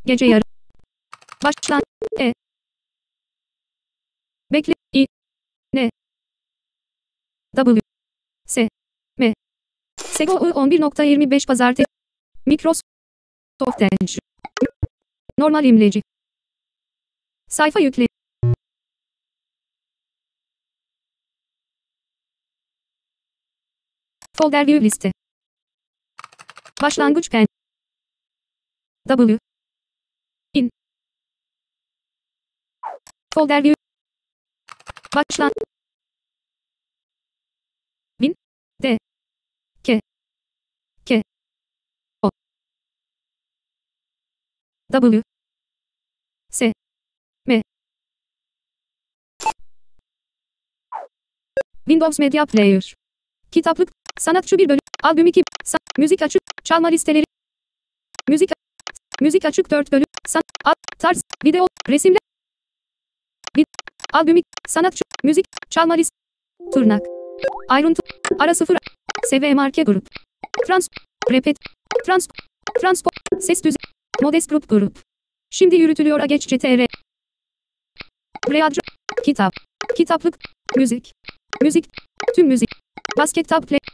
Gece yarı. Başlan. Bekle. I. N. W. S. M. SEGO 11.25 Pazartesi. Microsoft Edge. Normal imleci. Sayfa yükle. Folder view liste. Başlangıç pen. W. In. Folder view. Başlan. Bin. D. K. K. O. W. S. M. Windows Media Player. Kitaplık. Sanatçı bir bölüm. Albüm 2. Müzik açık. Çalma listeleri. Müzik açık 4 bölüm. Tarz. Video. Resimler. Albüm 2. Sanatçı. Müzik. Çalma liste. Tırnak. Ayrıntı. Ara 0. SV marke grup. Repet. Transport. Ses düzey. Modest grup. Şimdi yürütülüyor geç CTR. Readro. Kitap. Kitaplık. Müzik. Tüm müzik. Basket tab play.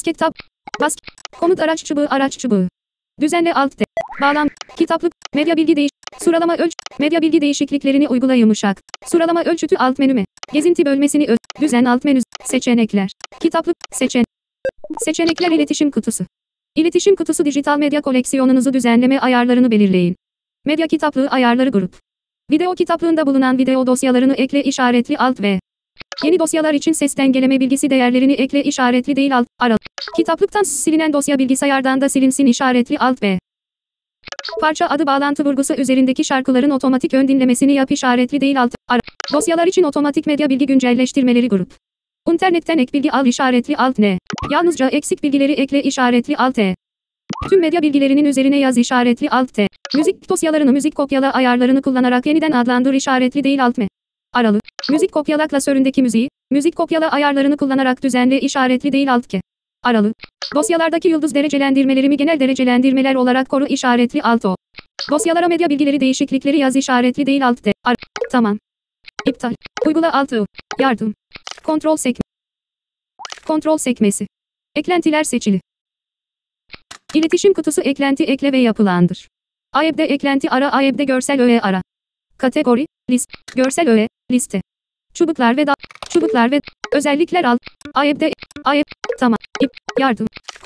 Komut araç çubuğu. Düzenle alt de. Bağlam. Kitaplık. Medya bilgi Suralama medya bilgi değişikliklerini uygula yumuşak. Suralama ölçütü alt menüme. Gezinti bölmesini düzen alt menü. Seçenekler. Kitaplık. Seçenekler iletişim kutusu. İletişim kutusu dijital medya koleksiyonunuzu düzenleme ayarlarını belirleyin. Medya kitaplığı ayarları grup. Video kitaplığında bulunan video dosyalarını ekle işaretli alt V. Yeni dosyalar için ses dengeleme bilgisi değerlerini ekle işaretli değil alt ara. Kitaplıktan silinen dosya bilgisayardan da silinsin işaretli alt V. Parça adı bağlantı vurgusu üzerindeki şarkıların otomatik ön dinlemesini yap işaretli değil alt ara. Dosyalar için otomatik medya bilgi güncelleştirmeleri grup. İnternetten ek bilgi al işaretli alt N. Yalnızca eksik bilgileri ekle işaretli alt E. Tüm medya bilgilerinin üzerine yaz işaretli alt T. Müzik dosyalarını müzik kopyala ayarlarını kullanarak yeniden adlandır işaretli değil alt M. Aralı. Müzik kopyala klasöründeki müzik kopyala ayarlarını kullanarak düzenle işaretli değil alt K. Aralı. Dosyalardaki yıldız derecelendirmelerimi genel derecelendirmeler olarak koru işaretli alt O. Dosyalara medya bilgileri değişiklikleri yaz işaretli değil alt D. Tamam. İptal. Uygula alt I. Yardım. Kontrol sekmesi. Eklentiler seçili. İletişim kutusu eklenti ekle ve yapılandır. AEB'de eklenti ara AEB'de görsel öğe ara. Kategori, list, görsel öğe, liste. Çubuklar ve özellikler al. AEB'de tamam. Yardım.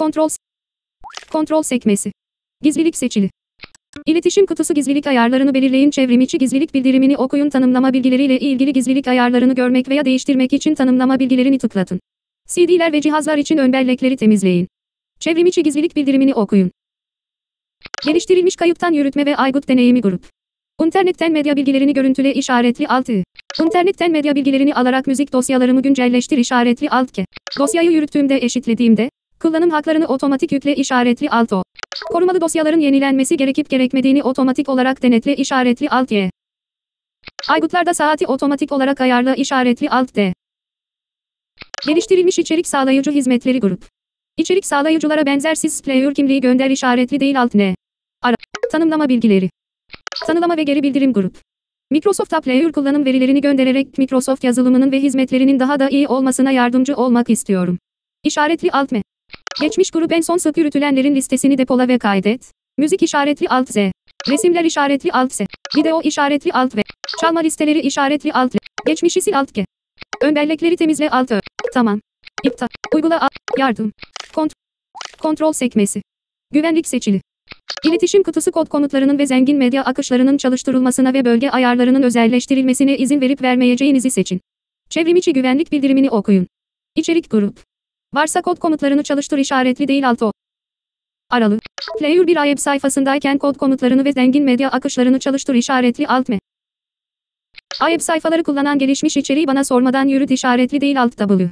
Kontrol sekmesi. Gizlilik seçili. İletişim kutusu gizlilik ayarlarını belirleyin. Çevrimiçi gizlilik bildirimini okuyun. Tanımlama bilgileriyle ilgili gizlilik ayarlarını görmek veya değiştirmek için tanımlama bilgilerini tıklatın. CD'ler ve cihazlar için ön bellekleri temizleyin. Çevrimiçi gizlilik bildirimini okuyun. Geliştirilmiş kayıttan yürütme ve aygıt deneyimi grup. İnternetten medya bilgilerini görüntüle işaretli alt I. İnternetten medya bilgilerini alarak müzik dosyalarımı güncelleştir işaretli alt K. Dosyayı yürüttüğümde eşitlediğimde kullanım haklarını otomatik yükle işaretli alt O. Korumalı dosyaların yenilenmesi gerekip gerekmediğini otomatik olarak denetle işaretli alt Y. Aygıtlarda saati otomatik olarak ayarla işaretli alt D. Geliştirilmiş içerik sağlayıcı hizmetleri grup. İçerik sağlayıcılara benzersiz player kimliği gönder işaretli değil alt N. Ara. Tanımlama bilgileri. Tanımlama ve geri bildirim grup. Microsoft Player kullanım verilerini göndererek Microsoft yazılımının ve hizmetlerinin daha da iyi olmasına yardımcı olmak istiyorum. İşaretli alt M. Geçmiş grup en son sık yürütülenlerin listesini depola ve kaydet. Müzik işaretli alt Z. Resimler işaretli alt S. Video işaretli alt V. Çalma listeleri işaretli alt L. Geçmişi sil alt G. Ön bellekleri temizle alt Ö. Tamam. İptal. Uygula alt. Yardım. Kontrol sekmesi. Güvenlik seçili. İletişim kutusu kod komutlarının ve zengin medya akışlarının çalıştırılmasına ve bölge ayarlarının özelleştirilmesine izin verip vermeyeceğinizi seçin. Çevrimiçi güvenlik bildirimini okuyun. İçerik grup. Varsa kod komutlarını çalıştır işaretli değil alt O. Aralı. Player bir web sayfasındayken kod komutlarını ve zengin medya akışlarını çalıştır işaretli alt M. Web sayfaları kullanan gelişmiş içeriği bana sormadan yürüt işaretli değil alt W.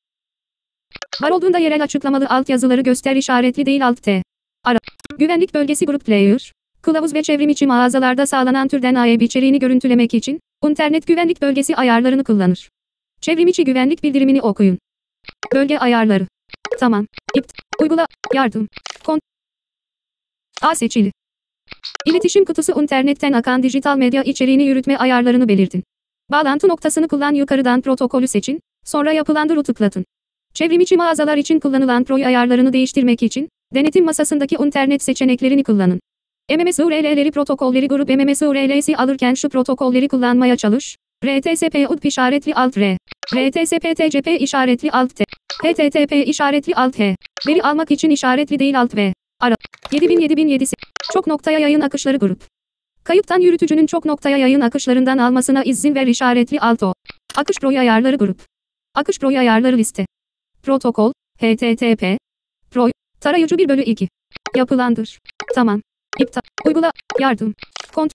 Var olduğunda yerel açıklamalı alt yazıları göster işaretli değil alt T. Ara. Güvenlik bölgesi grup player. Kılavuz ve çevrimiçi mağazalarda sağlanan türden AEB içeriğini görüntülemek için internet güvenlik bölgesi ayarlarını kullanır. Çevrimiçi güvenlik bildirimini okuyun. Bölge ayarları. Tamam. Uygula. Yardım. A seçili. İletişim kutusu internetten akan dijital medya içeriğini yürütme ayarlarını belirtin. Bağlantı noktasını kullan yukarıdan protokolü seçin, sonra yapılandırı tıklatın. Çevrimiçi mağazalar için kullanılan PRO'yu ayarlarını değiştirmek için, denetim masasındaki internet seçeneklerini kullanın. MMS URL'leri protokolleri grup MMS URL'si alırken şu protokolleri kullanmaya çalış. RTSP UDP işaretli alt R. RTSP TCP işaretli alt T. HTTP işaretli alt H. Veri almak için işaretli değil alt V. Ara. 7007 Çok noktaya yayın akışları grup. Kayıptan yürütücünün çok noktaya yayın akışlarından almasına izin ver işaretli alt O. Akış PRO'yu ayarları grup. Akış PRO'yu ayarları liste. Protokol, HTTP. PRO, tarayıcı 1/2. Yapılandır. Tamam. İptal. Uygula. Yardım. Kontrol.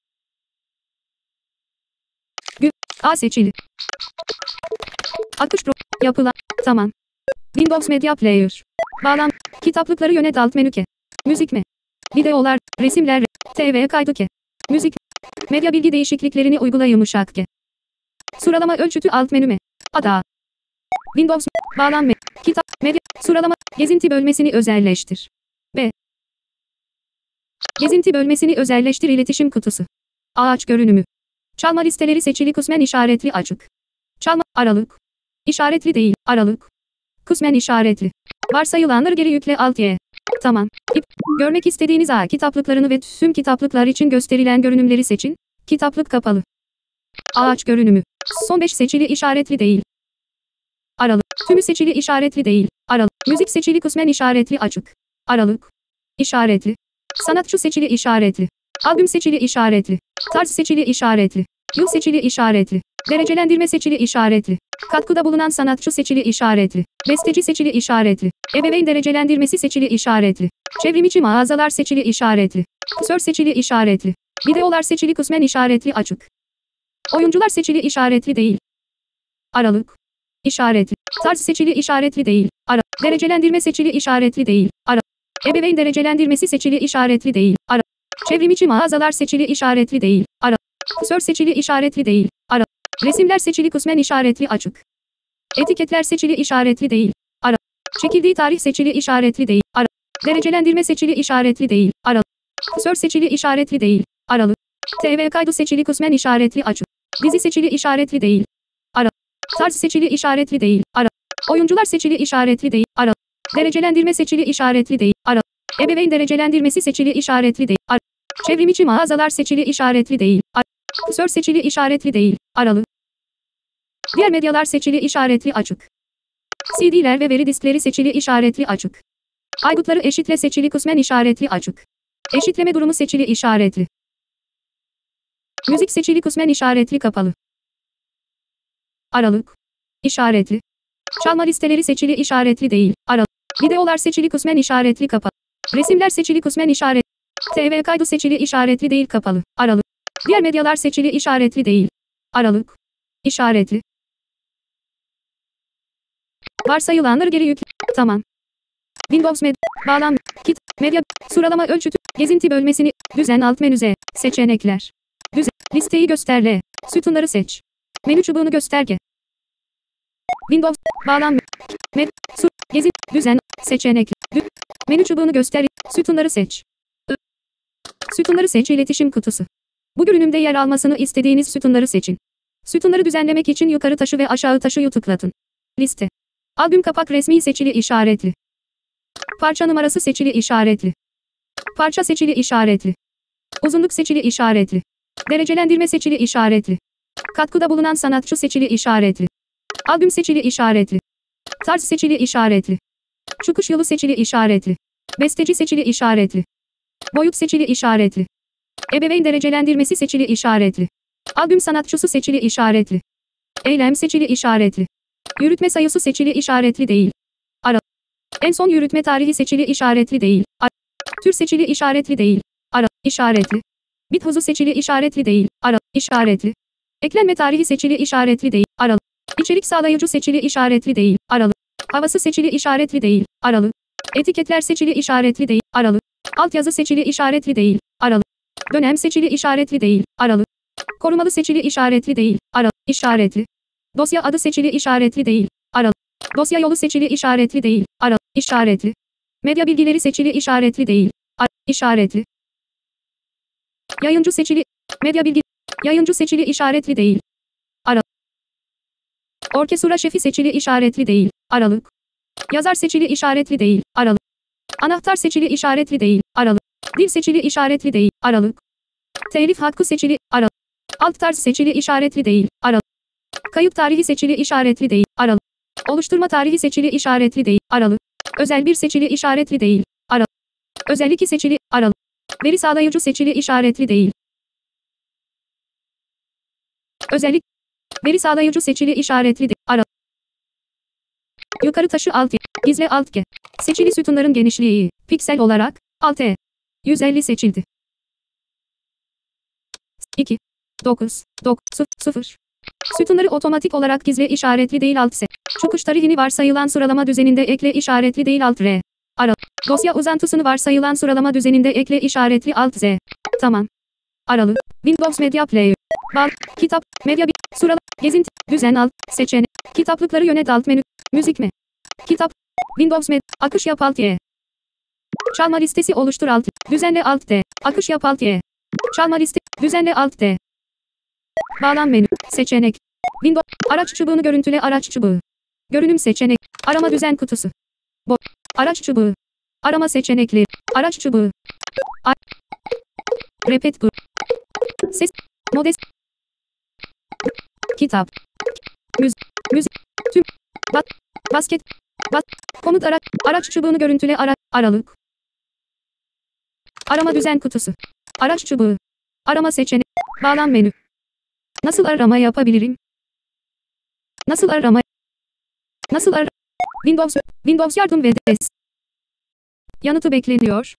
A seçili. Akış PRO. Yapılan. Tamam. Windows Media Player. Bağlam. Kitaplıkları yönet alt menü ke. Müzik mi? Videolar, resimler, TV kaydı ke. Müzik. Medya bilgi değişikliklerini uygula yumuşak ke. Sıralama ölçütü alt menü me. Ada. Windows. Bağlam me. Kitap. Medya. Sıralama. Gezinti bölmesini özelleştir. B. Gezinti bölmesini özelleştir iletişim kutusu. Ağaç görünümü. Çalma listeleri seçili kısmen işaretli açık. Çalma aralık. İşaretli değil aralık. Kısmen işaretli. Varsayılanları geri yükle alt Y. Tamam. Görmek istediğiniz A kitaplıklarını ve tüm kitaplıklar için gösterilen görünümleri seçin. Kitaplık kapalı. Ağaç görünümü. Son 5 seçili işaretli değil. Aralık. Tümü seçili işaretli değil. Aralık. Müzik seçili kısmen işaretli açık. Aralık. İşaretli. Sanatçı seçili işaretli. Albüm seçili işaretli. Tarz seçili işaretli. Yıl seçili işaretli. Derecelendirme seçili işaretli. Katkıda bulunan sanatçı seçili işaretli. Besteci seçili işaretli. Ebeveyn derecelendirmesi seçili işaretli. Çevrimiçi mağazalar seçili işaretli. Kursör seçili işaretli. Videolar seçili kısmen işaretli açık. Oyuncular seçili işaretli değil. Aralık. İşaretli. Tarz seçili işaretli değil. Ara. Derecelendirme seçili işaretli değil. Ara. Ebeveyn derecelendirmesi seçili işaretli değil. Ara. Çevrimiçi mağazalar seçili işaretli değil. Ara. Kursör seçili işaretli değil. Ara. Resimler seçili kısmen işaretli açık. Etiketler seçili işaretli değil. Ara. Çekildiği tarih seçili işaretli değil. Ara. Derecelendirme seçili işaretli değil. Ara. Kursör seçili işaretli değil. Aralık. TV kaydı seçili kısmen işaretli açık. Dizi seçili işaretli değil. Ara. Tarz seçili işaretli değil. Ara. Oyuncular seçili işaretli değil. Ara. Derecelendirme seçili işaretli değil. Ara. Ebeveyn derecelendirmesi seçili işaretli değil. Ara. Çevrimiçi mağazalar seçili işaretli değil. Ara. Kursör seçili işaretli değil. Aralık. Diğer medyalar seçili işaretli açık. CD'ler ve veri diskleri seçili işaretli açık. Aygıtları eşitle seçili kısmen işaretli açık. Eşitleme durumu seçili işaretli. Müzik seçili kısmen işaretli kapalı. Aralık. İşaretli. Çalma listeleri seçili işaretli değil. Aralık. Videolar seçili kısmen işaretli kapalı. Resimler seçili kısmen işaretli. TV kaydı seçili işaretli değil kapalı. Aralık. Diğer medyalar seçili işaretli değil. Aralık. İşaretli. Varsayılanları geri yükle. Tamam. Windows Med. Bağlam. Kit. Medya. Sıralama ölçütü. Gezinti bölmesini. Düzen alt menü Z. Seçenekler. Düzen. Listeyi göster L. Sütunları seç. Menü çubuğunu gösterge. Windows. Bağlam. Med. Gezin. Düzen. Seçenekler. Menü çubuğunu göster. Sütunları seç. Sütunları seç iletişim kutusu. Bu görünümde yer almasını istediğiniz sütunları seçin. Sütunları düzenlemek için yukarı taşı ve aşağı taşı tıklatın. Liste. Albüm kapak resmi seçili işaretli. Parça numarası seçili işaretli. Parça seçili işaretli. Uzunluk seçili işaretli. Derecelendirme seçili işaretli. Katkıda bulunan sanatçı seçili işaretli. Albüm seçili işaretli. Tarz seçili işaretli. Çıkış yılı seçili işaretli. Besteci seçili işaretli. Boyut seçili işaretli. Ebeveyn derecelendirmesi seçili işaretli. Albüm sanatçısı seçili işaretli. Eylem seçili işaretli. Yürütme sayısı seçili işaretli değil. Ara. En son yürütme tarihi seçili işaretli değil. Ara. Tür seçili işaretli değil. Ara. İşaretli. Bit hızı seçili işaretli değil. Ara. İşaretli. Eklenme tarihi seçili işaretli değil. Aralık. İçerik sağlayıcı seçili işaretli değil. Aralık. Havası seçili işaretli değil. Aralık. Etiketler seçili işaretli değil. Aralık. Altyazı seçili işaretli değil. Aralık. Dönem seçili işaretli değil. Aralık. Korumalı seçili işaretli değil. Aralık. İşaretli. Dosya adı seçili işaretli değil. Aralık. Dosya yolu seçili işaretli değil. Aralık. İşaretli. Medya bilgileri seçili işaretli değil. Aralık. İşaretli. Yayıncı seçili. Medya bilgi. Yayıncı seçili işaretli değil. Orkestra şefi seçili işaretli değil. Aralık. Yazar seçili işaretli değil. Aralık. Anahtar seçili işaretli değil. Aralık. Dil seçili işaretli değil. Aralık. Telif hakkı seçili. Aralık. Alt tarz seçili işaretli değil. Aralık. Kayıp tarihi seçili işaretli değil. Aralık. Oluşturma tarihi seçili işaretli değil. Aralık. Özel bir seçili işaretli değil. Aralık. Özellik seçili. Aralık. Veri sağlayıcı seçili işaretli değil. Özellik. Veri sağlayıcı seçili işaretli değil. Aralık. Yukarı taşı alt G. Gizle alt G. Seçili sütunların genişliği. Piksel olarak. Alt E. 150 seçildi. 2. 9. 0. Sütunları otomatik olarak gizle işaretli değil alt S. Çıkış tarihini varsayılan sıralama düzeninde ekle işaretli değil alt R. Aralık. Dosya uzantısını varsayılan sıralama düzeninde ekle işaretli alt Z. Tamam. Aralık. Windows Media Player. Bal. Kitap. Medya. Sıralama. Gezinti. Düzen alt. Seçenek. Kitaplıkları yönet alt menü. Müzik mi? Kitap. Windows Media. Akış yap alt Y. Çalma listesi oluştur alt. Düzenle alt D. Akış yap alt Y. Çalma liste. Düzenle alt D. Bağlan menü. Seçenek. Windows. Araç çubuğunu görüntüle araç çubuğu. Görünüm seçenek. Arama düzen kutusu. Araç çubuğu. Arama seçenekleri. Araç çubuğu. Repet grup. Ses. Modest. Kitap. Müzik. Tüm. Basket. Komut araç çubuğunu görüntüle aralık. Arama düzen kutusu. Araç çubuğu. Arama seçenek. Bağlan menü. Nasıl arama yapabilirim? Nasıl arama? Windows yardım ve des. Yanıtı bekleniyor.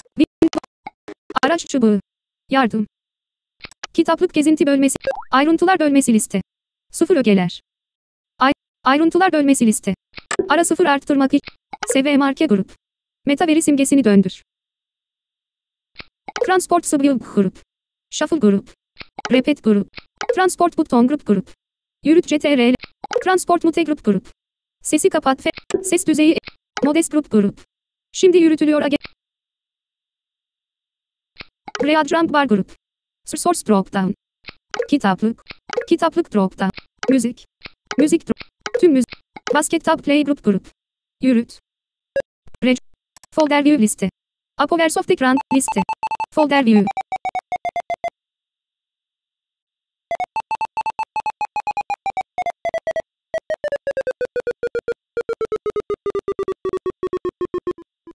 Araç çubuğu. Yardım. Kitaplık gezinti bölmesi. Ayrıntılar bölmesi liste. 0 ögeler. Ayrıntılar bölmesi liste. Ara 0 arttırmak için. SV marke grup. Meta veri simgesini döndür. Transport subgroup grup. Shuffle grup. Repeat grup. Transport buton grup. Yürüt CTRL. Transport mute grup. Sesi kapat. Ses düzeyi. Modest grup. Şimdi yürütülüyor. Readrant bar grup. Source dropdown. Kitaplık dropdown. Müzik tüm müzik. Basket tab play grup. Yürüt. Folder view liste. Apoversoft ekran liste. Folder view.